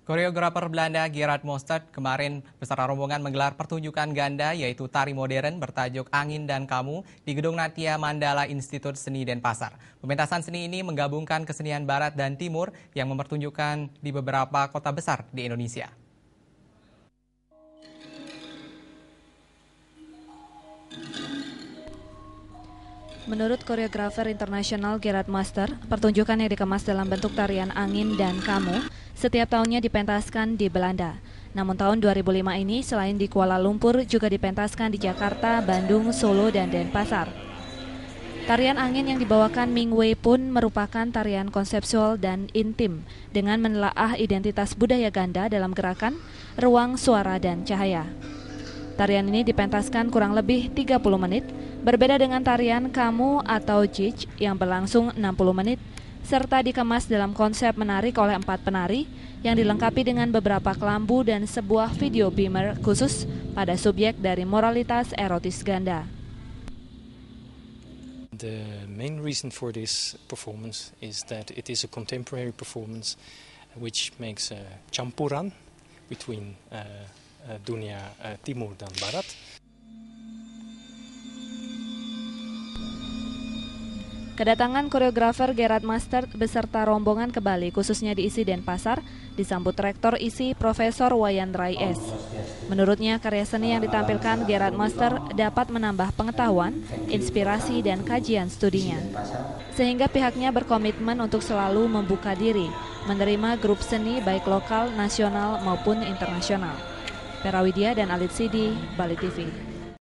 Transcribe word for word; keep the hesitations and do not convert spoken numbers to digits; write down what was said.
Koreografer Belanda Gerard Mostert kemarin beserta rombongan menggelar pertunjukan ganda yaitu tari modern bertajuk Angin dan Kamu di Gedung Natya Mandala Institut Seni Denpasar. Pementasan seni ini menggabungkan kesenian barat dan timur yang mempertunjukkan di beberapa kota besar di Indonesia. Menurut koreografer internasional Gerard Mostert, pertunjukan yang dikemas dalam bentuk tarian Angin dan Kamu setiap tahunnya dipentaskan di Belanda. Namun tahun dua ribu lima ini selain di Kuala Lumpur juga dipentaskan di Jakarta, Bandung, Solo, dan Denpasar. Tarian Angin yang dibawakan Ming Wei pun merupakan tarian konseptual dan intim dengan menelaah identitas budaya ganda dalam gerakan, ruang, suara, dan cahaya. Tarian ini dipentaskan kurang lebih tiga puluh menit, berbeda dengan tarian Kamu atau Jij yang berlangsung enam puluh menit, serta dikemas dalam konsep menarik oleh empat penari yang dilengkapi dengan beberapa kelambu dan sebuah video beamer khusus pada subjek dari moralitas erotis ganda. The main reason for this performance is that it is a contemporary performance which makes a campuran between uh, uh, dunia uh, timur dan barat. Kedatangan koreografer Gerard Mostert beserta rombongan ke Bali, khususnya di I S I Denpasar, disambut Rektor I S I Profesor Wayan Rai S. Menurutnya, karya seni yang ditampilkan Gerard Mostert dapat menambah pengetahuan, inspirasi, dan kajian studinya. Sehingga pihaknya berkomitmen untuk selalu membuka diri, menerima grup seni baik lokal, nasional, maupun internasional. Perawidia dan Alit Sidi, Bali T V.